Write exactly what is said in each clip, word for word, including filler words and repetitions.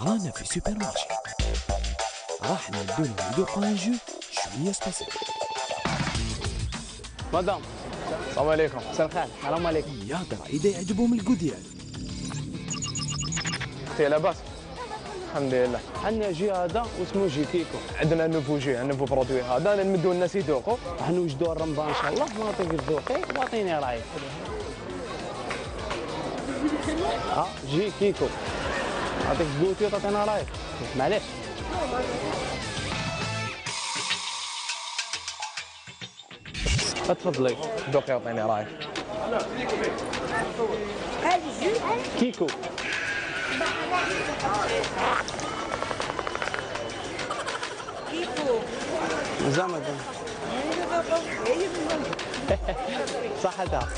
رانا في سوبر مارشي، راح نبدو لهم يذوقوا ان جو شويه سبيسيال. مدام السلام عليكم. مساء الخير. السلام عليكم. يهضر اذا يعجبهم الكو ديالو. اختي لاباس؟ الحمد لله. عندنا جي هذا واسمه جي كيكو، عندنا نوفو جي، نوفو برودوي هذا نمدو الناس يذوقوا، راح نوجدوه رمضان ان شاء الله، نعطيك تذوقي واعطيني رايك. ها جي كيكو، نعطيك كوتي وتعطينا رايك، معليش. تفضلي ذوقي وعطيني رايك. كيكو كيكو زعما صحتها.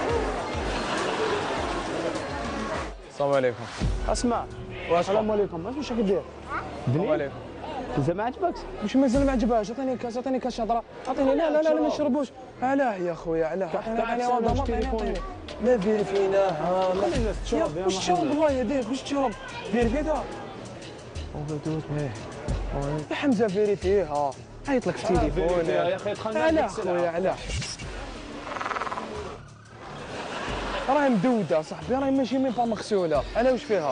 السلام عليكم. اسمع، السلام عليكم. واش راك دير؟ السلام عليكم. مازال ما عجبكش؟ مش مازال ما عجبهاش. عطيني كاس، عطيني كاس شهضره، عطيني. لا لا لا ما نشربوش. علاه يا خويا علاه؟ عطيني والله عطيني. لا فيريفيناها، خلي الناس تشرب يا واش تشرب الله يهديك؟ واش تشرب؟ فيريفيتها وبدوت به يا حمزه، فيريفيها. عيط لك في التليفون يا اخي. دخلنا علاه خويا علاه؟ راهي مدوده صاحبي، راهي ماشي ميم با مغسوله. علاه واش فيها؟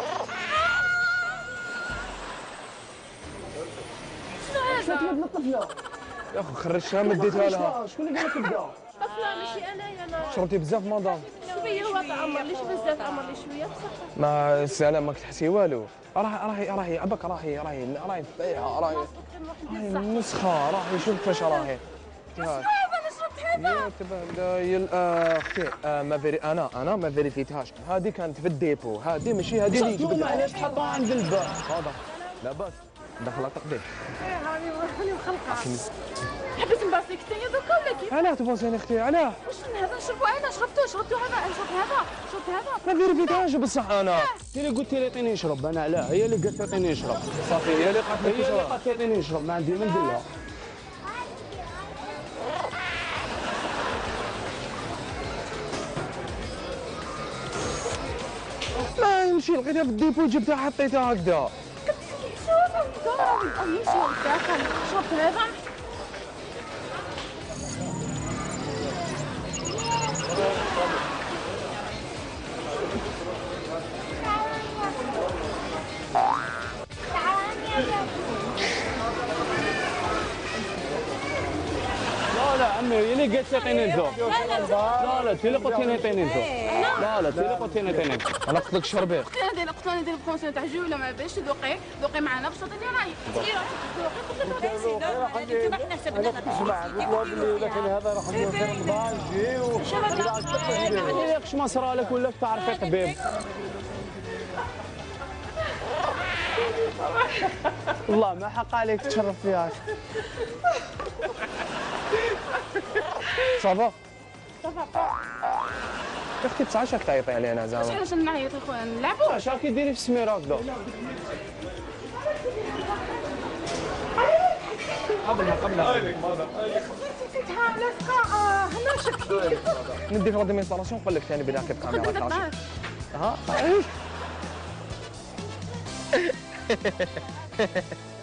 شنو هذا؟ الطفله يا اخو خرجتها مديتها لها. شكون اللي قال لك بدا؟ طفله ماشي انايا. انا شربتي بزاف مدام؟ شويه هو امر ليش بزاف، امر لي شويه بصح. ما السلام ماك تحسي والو. راهي راهي راهي عباك، راهي راهي راهي فايعه، راهي راهي مسخه، راهي شوف فاش راهي. هذا نشرب هذا يا تبهدا يا اختي. آه ما فيري انا انا ما فيريفيتهاش. هذه كانت في الديبو، هذه ماشي هذه اللي جبدها. علاش تحطوها عند الباب؟ هذا لاباس دخلها تقضي. ايه هاني هاني مخلقه. حبيت نباسلك ثاني دوكا ولا كيف؟ علاه تباصيني اختي علاه؟ واش هذا نشربو انا؟ شربتو شربتو هذا شربت هذا شربت هذا. ما فيريفيتهاش بصح انا. هي اللي قلت لي عطيني نشرب انا. علاه؟ هي اللي قالت لي عطيني نشرب. صافي هي اللي قالت لي هي اللي قالت لي عطيني نشرب، ما عندي ما ندير لها. ما يمشي لقيتها في الديبو جبتها حطيتها هكذا. شو هذا الدار؟ او يمشي للداخل. شربت هذا. لا لا عمي، هي اللي قالت لي عطيني نذوق. لا لا انت اللي قلت لي عطيني نذوق. لا لا انت اللي قلت لي عطيني نذوق. انا قلت لك شربي. قلت لها دير قلت لها ندير بروموسيون تاع جو ولا ما باش ذوقي ذوقي معنا باش تعطيني رايك. قلت لي ذوقي قلت لها هذيك ما حنا حسبنا. انا كنسمع قلت له بلي لكن هذا راح ندير في رمضان جي و ياكش ما صرا لك ولا تعرفي طبيب. والله ما حق عليك تشرف فيها. صافا يا اختي بصح شاك تعيطي علي انا زعما؟ علاش نعيط اخويا نلعبوا؟ اش راكي ديري في السميره هكذا؟ قبلها قبلها نسيتها لاصقه هنا شكيت. نديك لا ديمونستراسيون نقول لك ثاني بلا كيف كاميرا كاشي. ها